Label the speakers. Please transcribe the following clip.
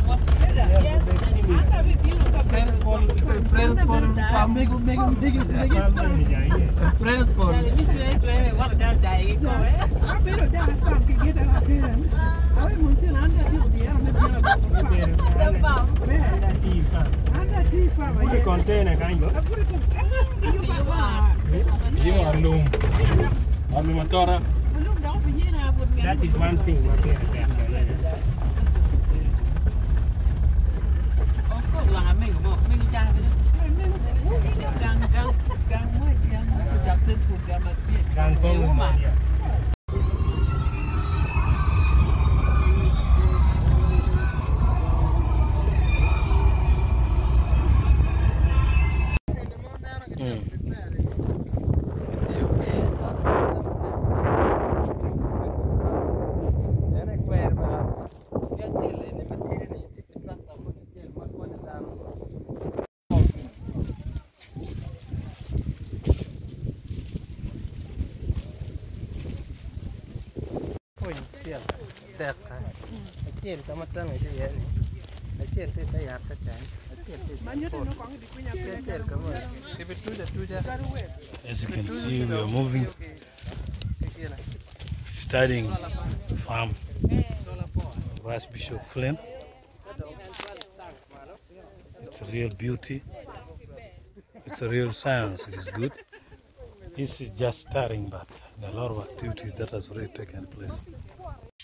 Speaker 1: That is one thing.
Speaker 2: As you can see, we are moving, studying farm Vice Bishop Flynn. It's a real beauty. It's a real science. It is good. This is just starting, but there are a lot of activities that has already taken place.